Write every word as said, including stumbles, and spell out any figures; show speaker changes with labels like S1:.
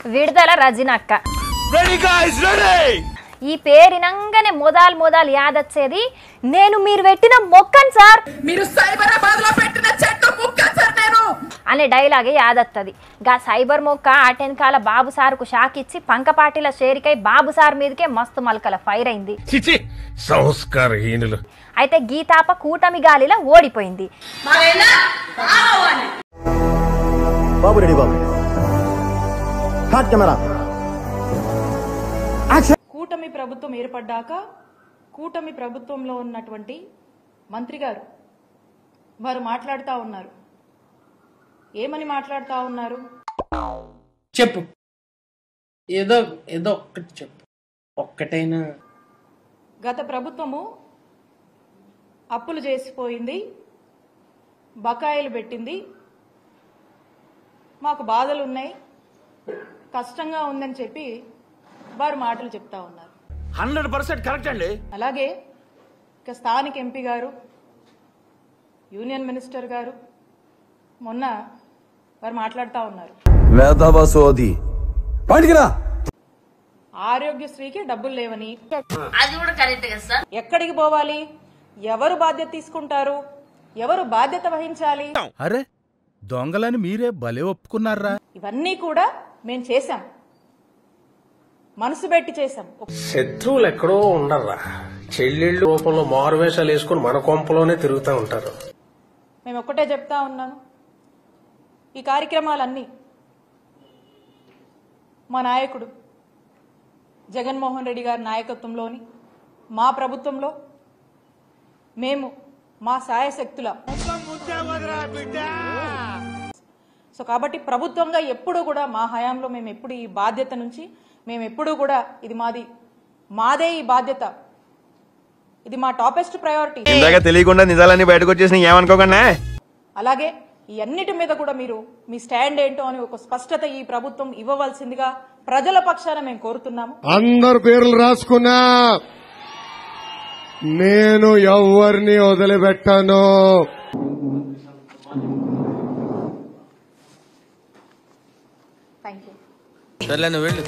S1: విడుదల రజినక్క. ఈ పేరినంగానే మొదలు మొదలు యాదొచ్చేది నేను మీరు పెట్టిన మొక్కన్ సార్,
S2: మీరు సైబరాబాద్ లో పెట్టిన చెట్టు మొక్కన్ సార్ నేను
S1: అనే డైలాగే యాదత్తది. గా సైబర్ మొక్క ఆటెనకాల బాబు సార్కు షాక్ ఇచ్చి పంకపాటిల షేరికై బాబు సార్ మీదకే మస్తు మల్కల ఫైర్ అయింది.
S3: సంస్కారహీనులు.
S1: అయితే గీతాప కూటమి గాలిలో ఓడిపోయింది.
S4: Babu ready Babu. Hot camera.
S2: కూటమి ప్రభుత్వం ఏర్పడ్డాక కూటమి ప్రభుత్వంలో ఉన్నటువంటి మంత్రి గారు వారు మాట్లాడుతూ ఉన్నారు. ఏమని మాట్లాడుతూ ఉన్నారు
S5: చెప్పు, ఏదో ఏదో ఒక్కటి చెప్పు, ఒక్కటైనా.
S2: గత ప్రభుత్వము అప్పులు చేసిపోయింది, బకాయిలు పెట్టింది, మాకు బాధలు ఉన్నాయి, కష్టంగా ఉందని చెప్పి వారు మాటలు చెప్తా ఉన్నారు.
S3: హండ్రెడ్ పర్సెంట్ కరెక్ట్ అండి.
S2: అలాగే ఇక స్థానిక ఎంపీ గారు, యూనియన్ మినిస్టర్ గారు మొన్న వారు మాట్లాడుతూ ఉన్నారు. ఆరోగ్యశ్రీకి డబ్బులు లేవని. ఎక్కడికి పోవాలి, ఎవరు బాధ్యత తీసుకుంటారు, ఎవరు బాధ్యత వహించాలి?
S6: అరే దొంగలని మీరే భలే ఒప్పుకున్నారా?
S2: ఇవన్నీ కూడా మేము చేశాం, మనసు పెట్టి చేశాం.
S7: శత్రువులు ఎక్కడో ఉండర్రా, చెల్లెళ్ళు రూపంలో మారువేషాలు వేసుకుని మన కొంపలోనే తిరుగుతూ ఉంటారు.
S2: మేము ఒక్కటే చెప్తా ఉన్నాము, ఈ కార్యక్రమాలన్నీ మా నాయకుడు జగన్మోహన్ రెడ్డి గారి నాయకత్వంలోని మా ప్రభుత్వంలో మేము మా సాయశక్తుల. సో కాబట్టి ప్రభుత్వంగా ఎప్పుడూ కూడా మా హయాంలో మేము ఎప్పుడు ఈ బాధ్యత నుంచి మేము ఎప్పుడూ కూడా ఇది మాది మాదే ఈ బాధ్యత, ఇది మా టాపెస్ట్ ప్రయారిటీ.
S8: ఇందాక తెలియకుండా నిజాలన్నీ బయటకు వచ్చేసి ఏమనుకోకుండా.
S2: అలాగే ఈ అన్నిటి మీద కూడా మీరు మీ స్టాండ్ ఏంటో అని ఒక స్పష్టత ఈ ప్రభుత్వం ఇవ్వవలసిందిగా ప్రజల పక్షాన మేము కోరుతున్నాము.
S9: అందరు పేర్లు రాసుకున్నా, నేను ఎవరిని వదిలిపెట్టాను.
S2: Thank you.